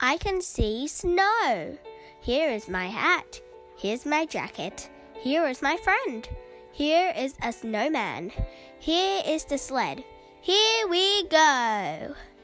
I can see snow. Here is my hat. Here's my jacket. Here is my friend. Here is a snowman. Here is the sled. Here we go.